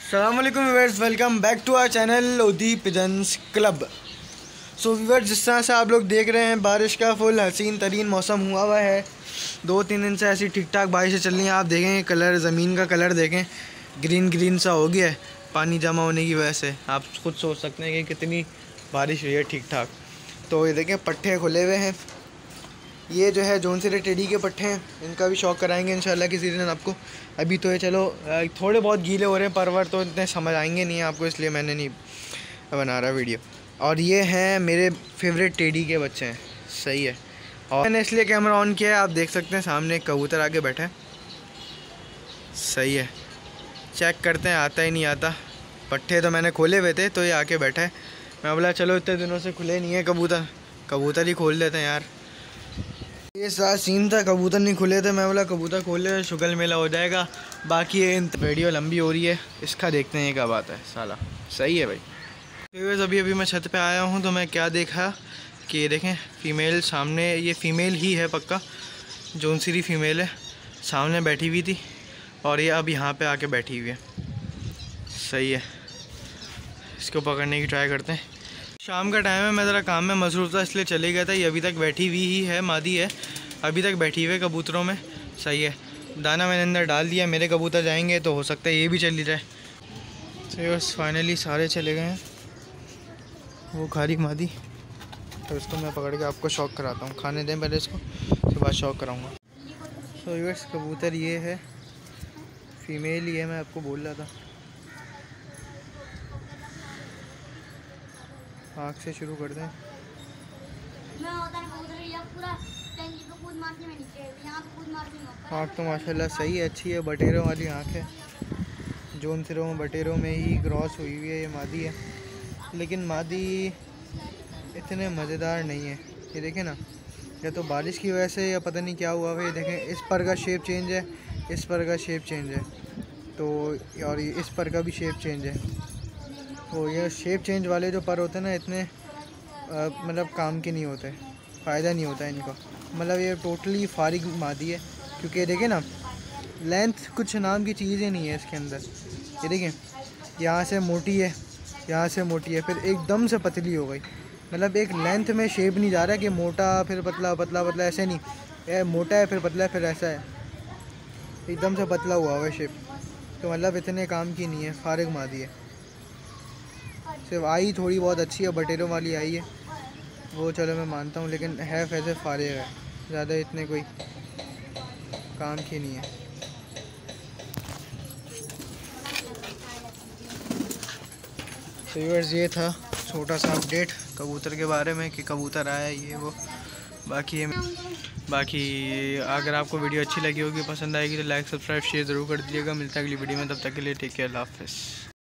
अस्सलाम वालेकुम viewers, welcome back to our channel Lodhi pigeons club. So viewers, जिस तरह से आप लोग देख रहे हैं, बारिश का फुल हसीन तरीन मौसम हुआ हुआ है। 2-3 दिन से ऐसी ठीक ठाक बारिशें चल रही हैं। आप देखें कलर, ज़मीन का कलर देखें, ग्रीन ग्रीन सा हो गया है पानी जमा होने की वजह से। आप खुद सोच सकते हैं कि कितनी बारिश हुई है ठीक ठाक। तो ये देखें, पट्टे खुले हुए हैं। ये जो है जोन सिरे टेडी के पट्टे हैं, इनका भी शौक कराएंगे इंशाल्लाह किसी दिन आपको। अभी तो ये चलो थोड़े बहुत गीले हो रहे हैं, परवर तो इतने समझ आएंगे नहीं आपको, इसलिए मैंने नहीं बना रहा वीडियो। और ये हैं मेरे फेवरेट टेडी के बच्चे हैं, सही है। और मैंने इसलिए कैमरा ऑन किया है, आप देख सकते हैं सामने एक कबूतर आके बैठा है, सही है। चेक करते हैं आता ही नहीं आता। पट्टे तो मैंने खोले हुए थे तो ये आके बैठा है। मैं बोला चलो इतने दिनों से खुले नहीं है कबूतर ही खोल देते हैं यार। ये सारा सीन था, कबूतर नहीं खुले थे। मैं बोला कबूतर खोल ले, शुगल मेला हो जाएगा। बाकी ये वीडियो लंबी हो रही है, इसका देखते हैं ये क्या बात है साला। सही है भाई। तो अभी मैं छत पे आया हूँ तो मैं क्या देखा कि ये देखें फ़ीमेल सामने, ये फ़ीमेल ही है पक्का, जोनसिरी फ़ीमेल है, सामने बैठी हुई थी और ये अब यहाँ पे आके बैठी हुई है, सही है। इसको पकड़ने की ट्राई करते हैं। शाम का टाइम है, मैं ज़रा काम में मसरूफ़ था इसलिए चले गया था। ये अभी तक बैठी हुई ही है, मादी है, अभी तक बैठी हुई है कबूतरों में, सही है। दाना मैंने अंदर डाल दिया, मेरे कबूतर जाएंगे तो हो सकता है ये भी चली जाए। तो बस फाइनली सारे चले गए हैं। वो खारी मादी, तो इसको मैं पकड़ के आपको शौक कराता हूँ। खाने दें पहले इसको, उसके बाद शौक कराऊँगा। तो बस कबूतर ये है, फीमेल ही है, मैं आपको बोल रहा था। आँख से शुरू कर दें। आँख तो माशाल्लाह सही है, अच्छी है, बटेरों वाली आँख है। जोन सिरों में बटेरों में ही क्रॉस हुई हुई है, ये मादी है। लेकिन मादी इतने मज़ेदार नहीं है। ये देखें ना, या तो बारिश की वजह से या पता नहीं क्या हुआ है। ये देखें, इस पर का शेप चेंज है, इस पर का शेप चेंज है, तो और इस पर का भी शेप चेंज है। तो ये शेप चेंज वाले जो पर होते हैं ना, इतने मतलब काम के नहीं होते, फ़ायदा नहीं होता इनका। मतलब ये टोटली फारिग मादी है, क्योंकि ये देखें ना, लेंथ कुछ नाम की चीज़ ही नहीं है इसके अंदर। ये देखें, यहाँ से मोटी है, यहाँ से मोटी है, फिर एकदम से पतली हो गई। मतलब एक लेंथ में शेप नहीं जा रहा है कि मोटा फिर पतला पतला पतला, ऐसे नहीं, ये मोटा है फिर पतला है फिर ऐसा है, एकदम से पतला हुआ है शेप। तो मतलब इतने काम की नहीं है, फारिग मादी है। सिर्फ आई थोड़ी बहुत अच्छी है, बटेरों वाली आई है वो, चलो मैं मानता हूँ, लेकिन है वैसे फारिग है, ज़्यादा इतने कोई काम की नहीं है। तो व्यूअर्स, ये था छोटा सा अपडेट कबूतर के बारे में कि कबूतर आया ये वो। बाकी अगर आपको वीडियो अच्छी लगी होगी, पसंद आएगी तो लाइक सब्सक्राइब शेयर ज़रूर कर दीजिएगा। मिलता है अगली वीडियो में, तब तक के लिए टेक केयर, अल्लाह हाफ़िज़।